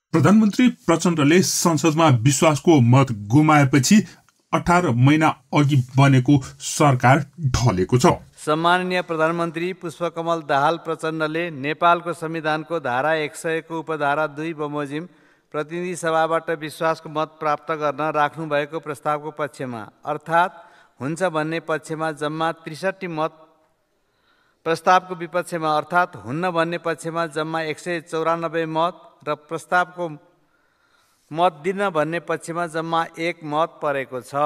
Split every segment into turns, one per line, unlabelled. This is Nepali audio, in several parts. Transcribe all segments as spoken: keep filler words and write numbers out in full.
प्रधानमन्त्री प्रचण्डले संसदमा विश्वासको मत गुमाएपछि अठारह महिना अघि बनेको सरकार ढलेको छ।
सम्माननीय प्रधानमन्त्री पुष्पकमल दाहाल प्रचण्डले नेपालको संविधानको धारा एक सयको उपधारा दुई बमोजिम प्रतिनिधि सभाबाट विश्वासको मत प्राप्त गर्न राख्नुभएको प्रस्तावको पक्षमा अर्थात् हुन्छ भन्ने पक्षमा जम्मा त्रिसठी मत, प्रस्तावको विपक्षमा अर्थात् हुन्न भन्ने पक्षमा जम्मा एक सय चौरानब्बे मत र प्रस्तावको मत दिन भन्ने पक्षमा जम्मा एक मत परेको छ।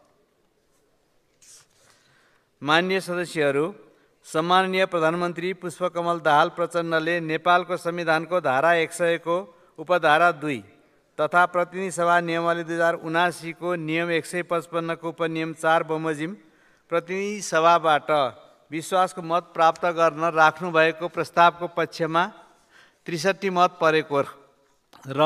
माननीय सदस्यहरू, सम्माननीय प्रधानमन्त्री पुष्पकमल दाहाल प्रचण्डले नेपालको संविधानको धारा एक सयको उपधारा दुई तथा प्रतिनिधि सभा नियमावली दुई हजार उनासीको नियम एक सय पचपन्नको उपनियम चार बमोजिम प्रतिनिधि सभाबाट विश्वासको मत प्राप्त गर्न राख्नुभएको प्रस्तावको पक्षमा त्रिसठी मत परेको र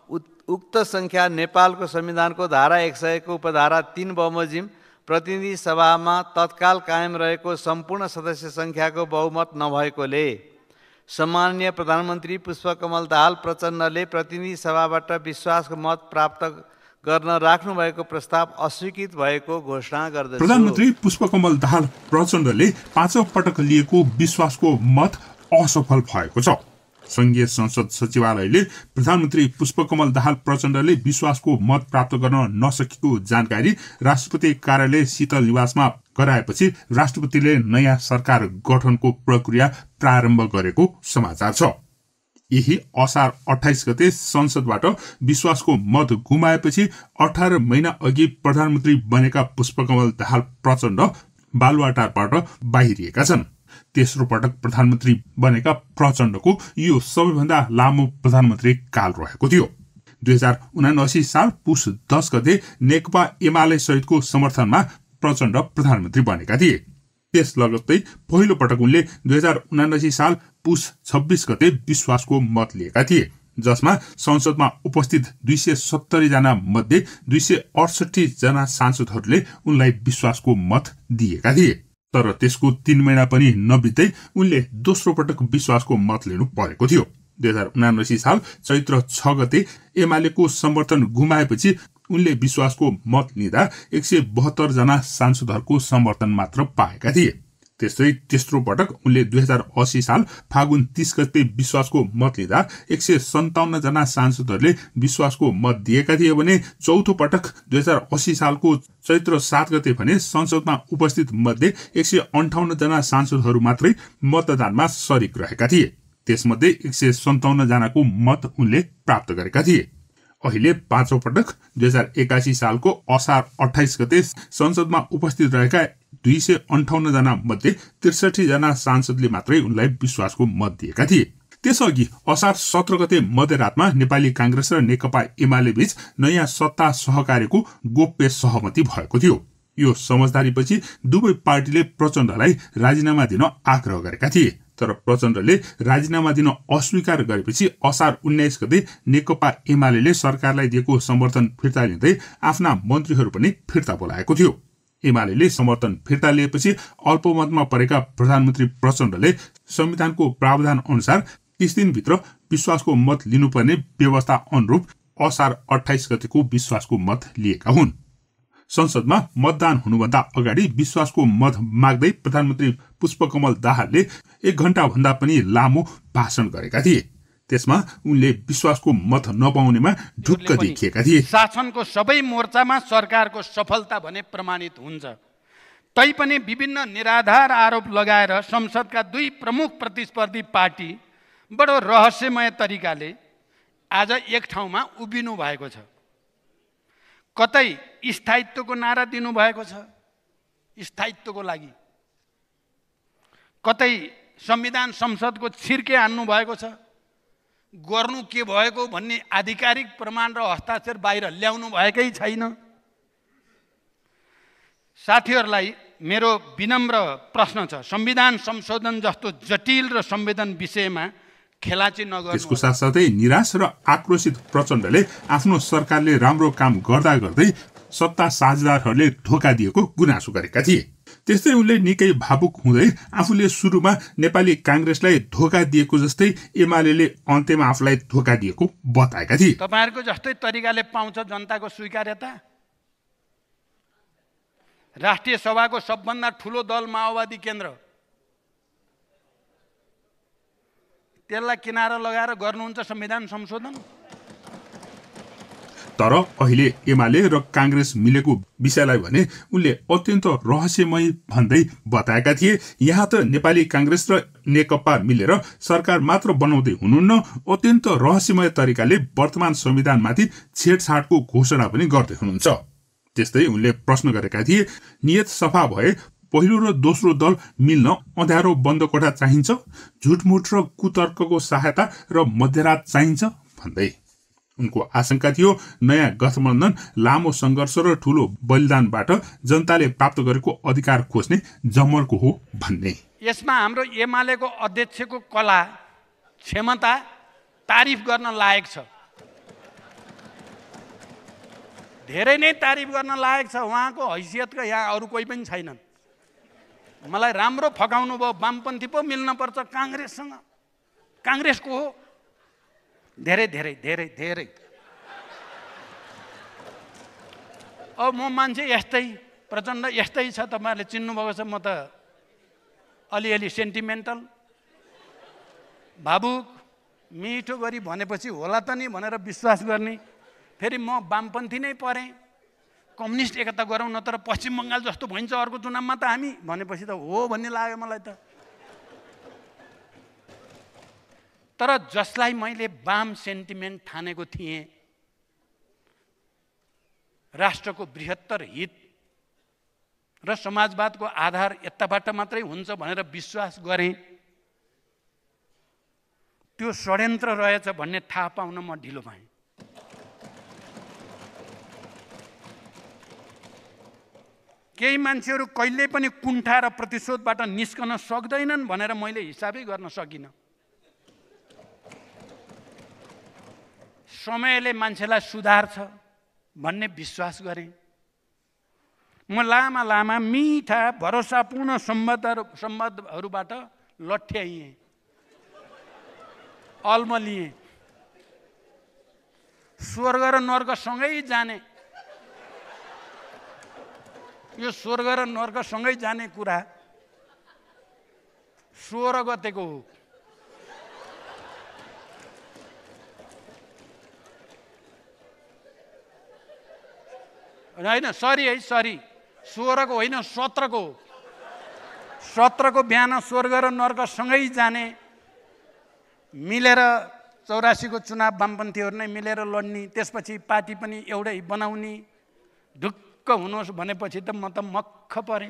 उक्त सङ्ख्या नेपालको संविधानको धारा एक सयको उपधारा तीन बमोजिम प्रतिनिधि सभामा तत्काल कायम रहेको सम्पूर्ण सदस्य सङ्ख्याको बहुमत नभएकोले सम्माननीय प्रधानमन्त्री पुष्पकमल दाहाल प्रचण्डले प्रतिनिधि सभाबाट विश्वासको मत प्राप्त गर्न राख्नुभएको प्रस्ताव अस्वीकृत भएको घोषणा गर्दछु।
प्रधानमन्त्री पुष्पकमल दाहाल प्रचण्डले पाँचौं पटक लिएको विश्वासको मत असफल भएको छ। संघीय संसद सचिवालयले प्रधानमन्त्री पुष्पकमल दाहाल प्रचण्डले विश्वासको मत प्राप्त गर्न नसकेको जानकारी राष्ट्रपति कार्यालय शीतल निवासमा गराएपछि राष्ट्रपतिले नयाँ सरकार गठनको प्रक्रिया प्रारम्भ गरेको समाचार छ। यही असार अठाइस गते संसदबाट विश्वासको मत गुमाएपछि अठारह महिना अघि प्रधानमन्त्री बनेका पुष्पकमल दाहाल प्रचण्ड बालुवाटारबाट बाहिरिएका छन्। तेस्रो पटक प्रधानमन्त्री बनेका प्रचण्डको यो सबैभन्दा लामो प्रधानमन्त्री काल रहेको थियो। दुई हजार उनासी साल पुष दस गते नेकपा एमाले सहितको समर्थनमा प्रचण्ड प्रधानमन्त्री बनेका थिए। त्यस लगत्तै पहिलो पटक उनले दुई हजार उनासी साल पुष छब्बीस गते विश्वासको मत लिएका थिए, जसमा संसदमा उपस्थित दुई सय सत्तरी जना मध्ये दुई सय अडसठी जना सांसदहरूले उनलाई विश्वासको मत दिएका थिए। तर त्यसको तीन महिना पनि नबित्दै उनले दोस्रो पटक विश्वासको मत लिनु परेको थियो। दुई हजार उनासी साल चैत्र छ गते एमालेको समर्थन गुमाएपछि उनले विश्वासको मत लिँदा एक सय बहत्तर जना सांसदहरूको समर्थन मात्र पाएका थिए। त्यस्तै तेस्रो पटक उनले दुई हजार अस्सी साल फागुन तीस गते विश्वासको मत लिँदा एक सय सन्ताउन्न जना सांसदहरूले विश्वासको मत दिएका थिए भने चौथो पटक दुई हजार अस्सी सालको चैत्र सात गते भने संसदमा उपस्थित मध्ये एक सय अन्ठाउन्न जना सांसदहरू मात्रै मतदानमा सरिक रहेका थिए। त्यसमध्ये एक सय सन्ताउन्न जनाको मत उनले प्राप्त गरेका थिए। अहिले पाँचौं पटक दुई हजार एकासी सालको असार अठाइस गते संसदमा उपस्थित रहेका दुई सय अन्ठाउन्न जना मध्ये त्रिसठी जना सांसदले मात्रै उनलाई विश्वासको मत दिएका थिए। त्यसअघि असार सत्र गते मध्यरातमा नेपाली कांग्रेस र नेकपा एमाले बीच नयाँ सत्ता सहकार्यको गोप्य सहमति भएको थियो। यो समझदारीपछि दुवै पार्टीले प्रचण्डलाई राजीनामा दिन आग्रह गरेका थिए, तर प्रचण्डले राजीनामा दिन अस्वीकार गरेपछि असार उन्नाइस गते नेकपा एमाले सरकारलाई दिएको समर्थन फिर्ता लिँदै आफ्ना मन्त्रीहरू पनि फिर्ता बोलाएको थियो। एमाले समर्थन फिर्ता लिएपछि अल्पमतमा परेका प्रधानमन्त्री प्रचण्डले संविधानको प्रावधान अनुसार तीस दिनभित्र विश्वासको मत लिनुपर्ने व्यवस्था अनुरूप असार अठाइस गतेको विश्वासको मत लिएका हुन्। संसदमा मतदान हुनुभन्दा अगाडि विश्वासको मत माग्दै प्रधानमन्त्री पुष्पकमल दाहालले एक घण्टा भन्दा पनि लामो भाषण गरेका थिए। त्यसमा उनले विश्वासको मत नपाउनेमा ढुक्क देखिएका थिए।
शासनको सबै मोर्चामा सरकारको सफलता भने प्रमाणित हुन्छ, तैपनि विभिन्न निराधार आरोप लगाएर संसदका दुई प्रमुख प्रतिस्पर्धी पार्टी बडो रहस्यमय तरिकाले आज एक ठाउँमा उभिनु भएको छ। कतै स्थायित्वको नारा दिनुभएको छ स्थायित्वको लागि, कतै संविधान संसदको छिर्के हान्नु भएको छ, गर्नु के भएको भन्ने आधिकारिक प्रमाण र हस्ताक्षर बाहिर ल्याउनु भएकै छैन। साथीहरूलाई मेरो विनम्र प्रश्न छ, संविधान संशोधन जस्तो जटिल र संवेदन विषयमा खेलाची नगर्नु।
त्यसको साथसाथै निराश र आक्रोशित प्रचण्डले आफ्नो सरकारले राम्रो काम गर्दा गर्दै सत्ता साझेदारहरूले धोका दिएको गुनासो गरेका थिए। त्यस्तै उनले निकै भावुक हुँदै आफूले सुरुमा नेपाली कांग्रेसलाई धोका दिएको जस्तै एमाले अन्त्यमा आफूलाई धोका दिएको बताएका थिए।
तपाईहरुको जस्तै तरिकाले पाउँछ जनताको स्वीकार्यता। राष्ट्रिय सभाको सबभन्दा ठूलो दल माओवादी केन्द्र, त्यसलाई किनारा लगाएर गर्नुहुन्छ संविधान संशोधन।
तर अहिले एमाले र कांग्रेस मिलेको विषयलाई भने उनले अत्यन्त रहस्यमय भन्दै बताएका थिए। यहाँ त नेपाली कांग्रेस र नेकपा मिलेर सरकार मात्र बनाउँदै हुनुहुन्न, अत्यन्त रहस्यमय तरिकाले वर्तमान संविधानमाथि छेडछाडको घोषणा पनि गर्दै हुनुहुन्छ। त्यस्तै उनले प्रश्न गरेका थिए, नियत सफा भए पहिलो र दोस्रो दल मिल्न अँध्यारो बन्द कोठा चाहिन्छ, झुटमुट र कुतर्कको सहायता र मध्यरात चाहिन्छ भन्दै उनको आशंका थियो नयाँ गठबन्धन लामो संघर्ष र ठूलो बलिदानबाट जनताले प्राप्त गरेको अधिकार खोज्ने जमर्को हो भन्ने।
यसमा हाम्रो एमालेको अध्यक्षको कला क्षमता तारिफ गर्न लायक छ, धेरै नै तारिफ गर्न लायक छ। उहाँको हैसियतका यहाँ अरू कोही पनि छैनन्। मलाई राम्रो फकाउनु भयो, वामपन्थी पो मिल्न पर्छ कांग्रेससँग, कांग्रेसको हो। धेरै धेरै धेरै धेरै अब म मान्छे यस्तै प्रचण्ड यस्तै छ, तपाईहरुले चिन्नुभएको छ। म त अलिअलि सेन्टिमेन्टल, भावुक, मिठो गरी भनेपछि होला त नि भनेर विश्वास गर्ने। फेरि म वामपन्थी नै परेँ, कम्युनिस्ट एकता गरौँ न तर पश्चिम बङ्गाल जस्तो भइन्छ अर्को चुनावमा त हामी भनेपछि त हो भन्ने लाग्यो मलाई त। तर जसलाई मैले वाम सेन्टिमेन्ट ठानेको थिएँ, राष्ट्रको बृहत्तर हित र समाजवादको आधार यताबाट मात्रै हुन्छ भनेर विश्वास गरेँ, त्यो षड्यन्त्र रहेछ भन्ने थाहा पाउन म ढिलो भएँ। केही मान्छेहरू कहिल्यै पनि कुण्ठा र प्रतिशोधबाट निस्कन सक्दैनन् भनेर मैले हिसाबै गर्न सकिनँ। समयले मान्छेलाई सुधार्छ भन्ने विश्वास गरेँ। म लामा लामा मिठा भरोसापूर्ण सम्बन्धहरू सम्बन्धहरूबाट लट्ठ्याइएँ, अल्मलिएँ। स्वर्ग र नर्क सँगै जाने, यो स्वर्ग र नर्क सँगै जाने कुरा सोह्र गतेको हो। होइन सरी है सरी सोह्रको होइन सत्रको सत्रको बिहान स्वर्ग र नर्क सँगै जाने, मिलेर चौरासीको चुनाव वामपन्थीहरू नै मिलेर लड्ने, त्यसपछि पार्टी पनि एउटै बनाउने, ढुक्क हुनुहोस् भनेपछि त म त मक्ख परेँ।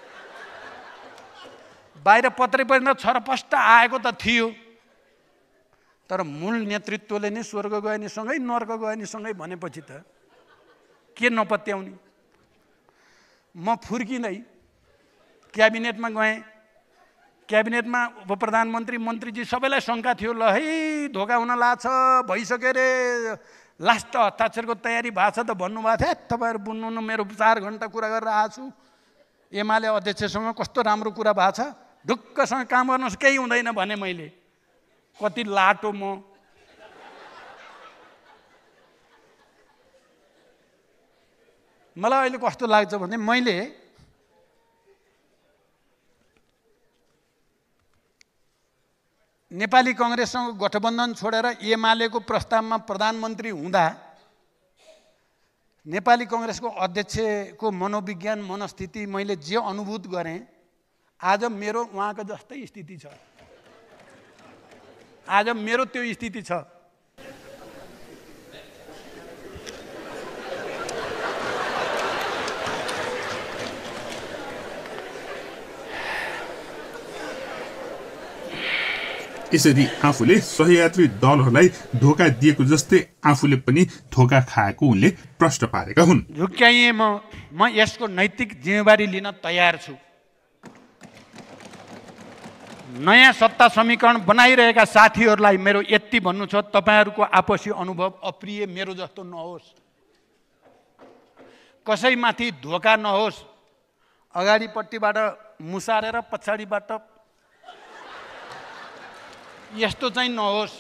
बाहिर पत्रै पनि त छरपष्ट आएको त थियो, तर मूल नेतृत्वले नै स्वर्ग गए नि सँगै नर्क गए नि सँगै भनेपछि त के नपत्याउने। म फुर्किँदै क्याबिनेटमा गएँ। क्याबिनेटमा उप प्रधानमन्त्री मन्त्रीजी सबैलाई शङ्का थियो, ल है धोका हुन लाग्छ, भइसक्यो रे, लास्ट हस्ताक्षरको तयारी भएको छ त भन्नुभएको थियो। तपाईँहरू बुझ्नु न, मेरो चार घन्टा कुरा गरेर आएको छु, एमाले अध्यक्षसँग कस्तो राम्रो कुरा भएको छ, ढुक्कसँग काम गर्नुहोस्, केही हुँदैन भने मैले। कति लाटो म। मलाई अहिले कस्तो लाग्छ भने मैले नेपाली कांग्रेससँग गठबन्धन छोडेर एमालेको प्रस्तावमा प्रधानमन्त्री हुँदा नेपाली कांग्रेसको अध्यक्षको मनोविज्ञान मनस्थिति मैले जे अनुभूत गरेँ, आज मेरो उहाँको जस्तै स्थिति छ। आज मेरो त्यो स्थिति छ।
यसरी आफूले सहयात्री दलहरूलाई धोका दिएको जस्तै आफूले पनि धोका खाएको उनले प्रश्न पारेका हुन्।
झुक्क्याइए म म यसको नैतिक जिम्मेवारी लिन तयार छु। नयाँ सत्ता समीकरण बनाइरहेका साथीहरूलाई मेरो यति भन्नु छ, तपाईहरूको आपसी अनुभव अप्रिय मेरो जस्तो नहोस्। कसैमाथि धोका नहोस्, अगाडिपट्टिबाट मुसारेर पछाडिबाट यस्तो चाहिँ नहोस्।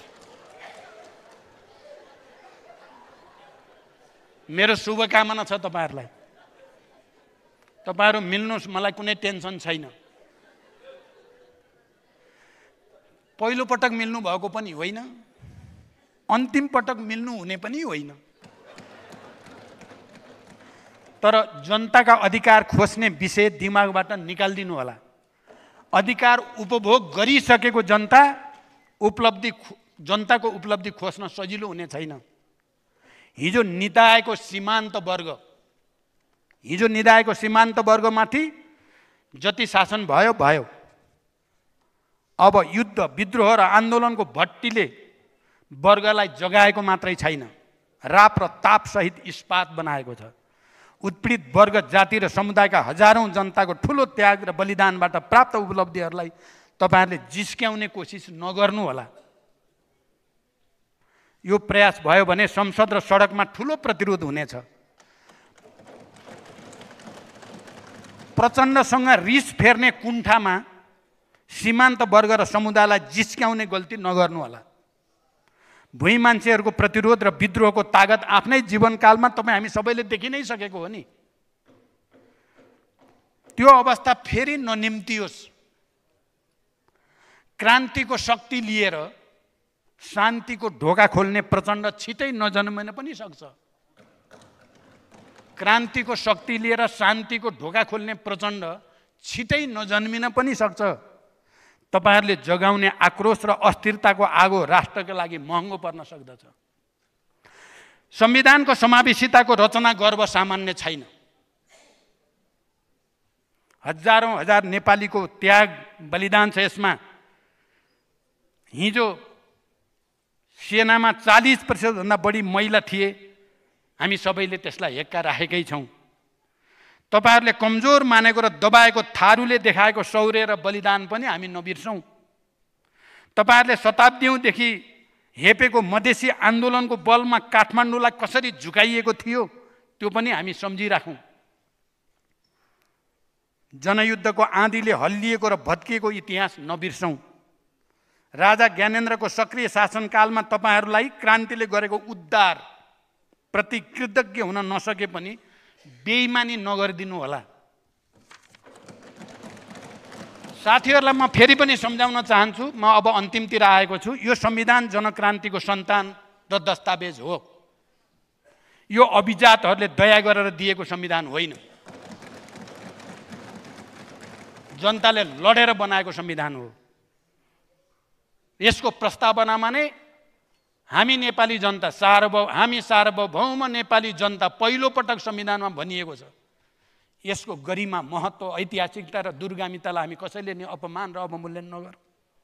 मेरो शुभकामना छ तपाईहरुलाई। तपाईहरु मिल्नुस्, मलाई कुनै टेन्सन छैन। पहिलो पटक मिल्नु भएको पनि होइन, अन्तिम पटक मिल्नु हुने पनि होइन। तर जनताका अधिकार खोज्ने विषय दिमागबाट निकाल्दिनु होला। अधिकार उपभोग गरिसकेको जनता उपलब्धि जनताको उपलब्धि खोज्न सजिलो हुने छैन। हिजो निदाएको सीमान्त वर्ग हिजो निदाएको सीमान्त वर्गमाथि जति शासन भयो भयो। अब युद्ध विद्रोह र आन्दोलनको भट्टीले वर्गलाई जगाएको मात्रै छैन, राप र ताप सहित इस्पात बनाएको छ। उत्पीडित वर्ग जाति र समुदायका हजारौं जनताको ठूलो त्याग र बलिदानबाट प्राप्त उपलब्धिहरूलाई तपाईहरुले जिस्क्याउने कोसिस नगर्नु होला। यो प्रयास भयो भने संसद र सडकमा ठूलो प्रतिरोध हुनेछ। प्रचण्डसँग रिस फेर्ने कुण्ठामा सीमान्त वर्ग र समुदायलाई जिस्क्याउने गल्ती नगर्नु होला। भुइँ मान्छेहरूको प्रतिरोध र विद्रोहको तागत आफ्नै जीवनकालमा तपाईँ हामी सबैले देखि नै सकेको हो नि। त्यो अवस्था फेरि ननिम्तियोस्। क्रान्तिको शक्ति लिएर शान्तिको ढोका खोल्ने प्रचण्ड छिटै नजन्मिन पनि सक्छ। क्रान्तिको शक्ति लिएर शान्तिको ढोका खोल्ने प्रचण्ड छिटै नजन्मिन पनि सक्छ। तपाईहरुले जगाउने आक्रोश र अस्थिरताको आगो राष्ट्रका लागि महँगो पर्न सक्दछ। संविधानको समावेशिताको रचना गर्व सामान्य छैन। हजारौं हजार नेपालीको त्याग बलिदान छ यसमा। हिजो सेनामा चालीस प्रतिशत भन्दा बढी महिला थिए। हामी सबैले त्यसलाई हेक्का राखेकै छौं। तपाईहरुले कमजोर मानेको र दबाएको थारूले देखाएको शौर्य र बलिदान पनि हामी नबिर्सौं। तपाईहरुले शताब्दीौंदेखि हेपेको मधेसी आन्दोलनको बलमा काठमाडौँलाई कसरी झुकाइएको थियो त्यो पनि हामी सम्झिराखौं। जनयुद्धको आँधीले हल्लिएको र भत्किएको इतिहास नबिर्सौं। राजा ज्ञानेन्द्रको सक्रिय शासनकालमा तपाईहरुलाई क्रान्तिले गरेको उद्धार प्रति कृतज्ञ हुन नसके पनि बेइमानी नगरिदिनु होला। साथीहरुलाई म फेरि पनि सम्झाउन चाहन्छु, म अब अन्तिमतिर आएको छु। यो संविधान जनक्रान्तिको सन्तान र दस्तावेज हो। यो अभिजातहरुले दया गरेर दिएको संविधान होइन। जनताले लडेर बनाएको संविधान हो। यसको प्रस्तावनामा नै हामी नेपाली जनता सार्वभौम हामी सार्वभौम नेपाली जनता पहिलो पटक संविधानमा भनिएको छ। यसको गरिमा, महत्त्व, ऐतिहासिकता र दूरगामितालाई हामी कसैले नि अपमान र अवमूल्यन नगरौँ।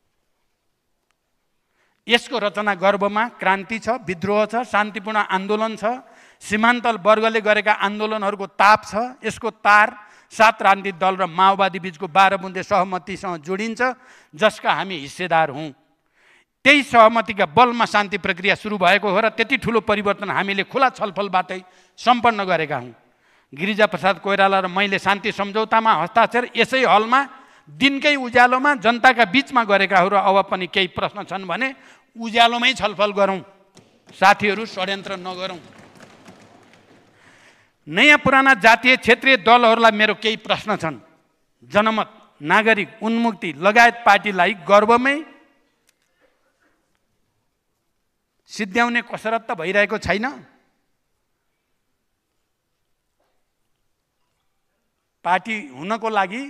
यसको रचना गर्भमा क्रान्ति छ, विद्रोह छ, शान्तिपूर्ण आन्दोलन छ, सीमान्तल वर्गले गरेका आन्दोलनहरूको ताप छ। यसको तार सात राजनीतिक दल र माओवादी बीचको बाह्र बुँदे सहमतिसँग जोडिन्छ, जसका हामी हिस्सेदार हौं। त्यही सहमतिका बलमा शान्ति प्रक्रिया सुरु भएको हो र त्यति ठूलो परिवर्तन हामीले खुला छलफलबाटै सम्पन्न गरेका हौं। गिरिजा प्रसाद कोइराला र मैले शान्ति सम्झौतामा हस्ताक्षर यसै हलमा दिनकै उज्यालोमा जनताका बीचमा गरेका हो र अब पनि केही प्रश्न छन् भने उज्यालोमै छलफल गरौँ। साथीहरू, षड्यन्त्र नगरौँ। नयाँ पुराना जातीय क्षेत्रीय दलहरूलाई मेरो केही प्रश्न छन्। जनमत, नागरिक, उन्मुक्ति लगायत पार्टीलाई गर्वमै सिद्ध्याउने कसरत त भइरहेको छैन। पार्टी हुनको लागि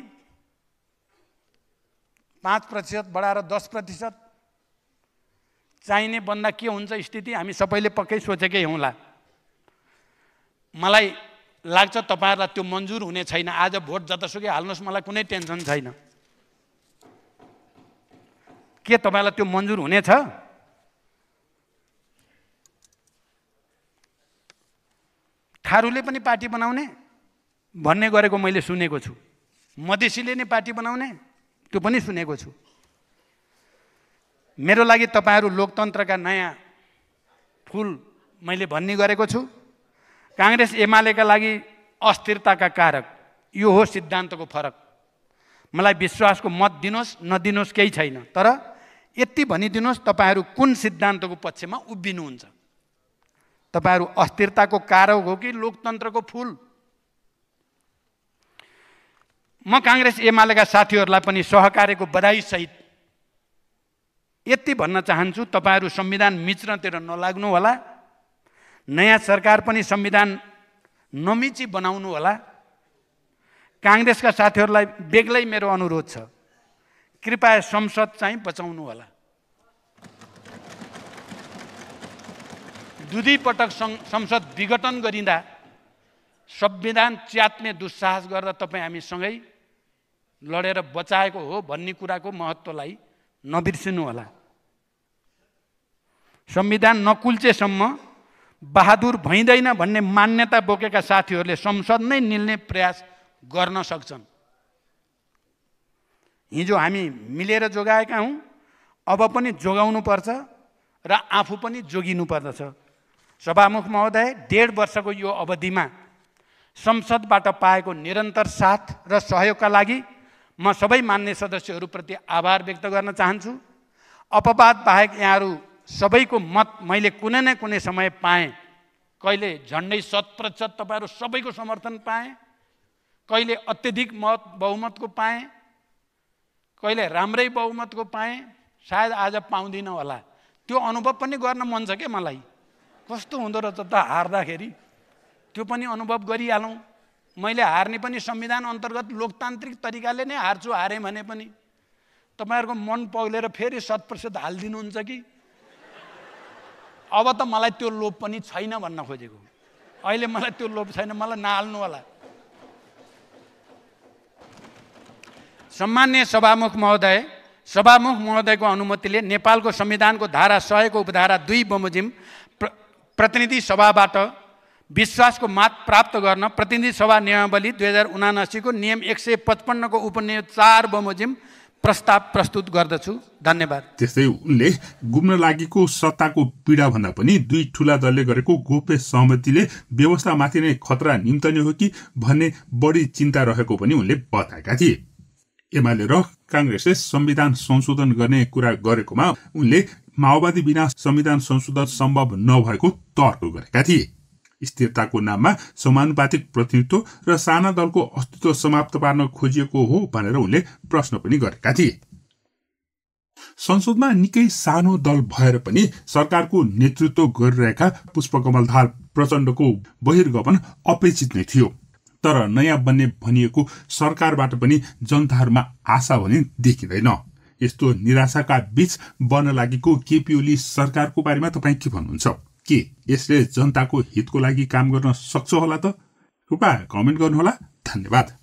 पाँच प्रतिशत बढाएर दस प्रतिशत चाहिने बन्दा के हुन्छ स्थिति हामी सबैले पक्कै सोचेकै हौँला। मलाई लाग्छ तपाईहरुलाई त्यो मन्जुर हुने छैन। आज भोट जतासुकै हाल्नुस्, मलाई कुनै टेन्सन छैन। के तपाईलाई त्यो मन्जुर हुनेछ? थारूले पनि पार्टी बनाउने भन्ने गरेको मैले सुनेको छु। मधेसीले नै पार्टी बनाउने त्यो पनि सुनेको छु। मेरो लागि तपाईहरु लोकतन्त्रका नयाँ फूल मैले भन्ने गरेको छु। कांग्रेस एमालेका लागि अस्थिरताका कारक। यो हो सिद्धान्तको फरक। मलाई विश्वासको मत दिनुहोस् नदिनुहोस् केही छैन, तर यति भनिदिनुहोस् तपाईहरू कुन सिद्धान्तको पक्षमा उभिनुहुन्छ। तपाईहरू अस्थिरताको कारक हो कि लोकतन्त्रको फूल? म काङ्ग्रेस एमालेका साथीहरूलाई पनि सहकार्यको बधाई सहित यति भन्न चाहन्छु, तपाईहरू संविधान मिच्नतिर नलाग्नु होला। नयाँ सरकार पनि संविधान नमिची बनाउनु होला। काङ्ग्रेसका साथीहरूलाई बेग्लै मेरो अनुरोध छ, कृपया संसद चाहिँ बचाउनु होला। दुई पटक संसद विघटन गरिँदा संविधान च्यात्ने दुस्साहस गर्दा तपाईँ हामी सँगै लडेर बचाएको हो भन्ने कुराको महत्त्वलाई नबिर्सिनु होला। संविधान नकुल्चेसम्म बहादुर भइँदैन भन्ने मान्यता बोकेका साथीहरूले संसद नै निल्ने प्रयास गर्न सक्छन्। हिजो हामी मिलेर जोगाएका हौँ, अब पनि जोगाउनु पर्छ र आफू पनि जोगिनु पर्दछ। सभामुख महोदय, डेढ वर्षको यो अवधिमा संसदबाट पाएको निरन्तर साथ र सहयोगका लागि म सबै मान्य सदस्यहरूप्रति आभार व्यक्त गर्न चाहन्छु। अपवाद बाहेक यहाँहरू सबैको मत मैले कुनै न कुनै समय पाएँ। कहिले झन्डै शत प्रतिशत तपाईँहरू सबैको समर्थन पाएँ, कहिले अत्यधिक मत बहुमतको पाएँ, कहिले राम्रै बहुमतको पाएँ, सायद आज पाउँदिनँ होला। त्यो अनुभव पनि गर्न मन छ क्या मलाई। कस्तो हुँदो रहेछ त हार्दाखेरि, त्यो पनि अनुभव गरिहालौँ। मैले हार्ने पनि संविधान अन्तर्गत लोकतान्त्रिक तरिकाले नै हार्छु, हारेँ भने पनि। तपाईँहरूको मन पग्लेर फेरि शत प्रतिशत हालिदिनुहुन्छ कि? अब त मलाई त्यो लोभ पनि छैन भन्न खोजेको। अहिले मलाई त्यो लोभ छैन, मलाई नहाल्नु होला। सम्मान्य सभामुख महोदय, सभामुख महोदयको अनुमतिले नेपालको संविधानको धारा सयको उपधारा दुई बमोजिम प्र, प्रतिनिधि सभाबाट विश्वासको मत प्राप्त गर्न प्रतिनिधि सभा नियमावली दुई हजार उनासीको नियम एक सय पचपन्नको उपनियम चार बमोजिम प्रस्ताव प्रस्तुत गर्दछु। धन्यवाद।
त्यस्तै उनले गुम्न लागेको सत्ताको पीडा भन्दा पनि दुई ठूला दलले गरेको गोप्य सहमतिले व्यवस्थामाथि नै खतरा निम्तने हो कि भन्ने बढी चिन्ता रहेको पनि उनले बताएका थिए। एमाले र काङ्ग्रेसले संविधान संशोधन गर्ने कुरा गरेकोमा उनले माओवादी बिना संविधान संशोधन सम्भव नभएको तर्क गरेका थिए। स्थिरताको नाममा समानुपातिक प्रतिनिधित्व र साना दलको अस्तित्व समाप्त पार्न खोजिएको हो भनेर उनले प्रश्न पनि गरेका थिए। संसदमा निकै सानो दल भएर पनि सरकारको नेतृत्व गरिरहेका पुष्पकमल दाहाल प्रचण्डको बहिर्गमन अपेक्षित नै थियो। तर नयाँ बन्ने भनिएको सरकारबाट पनि जनताहरूमा आशा भने देखिँदैन। यस्तो निराशाका बीच बन्न लागेको केपी ओली सरकारको बारेमा तपाईँ के भन्नुहुन्छ? के यसले जनताको हितको लागि काम गर्न सक्छ होला त? कृपया कमेन्ट गर्नुहोला। धन्यवाद।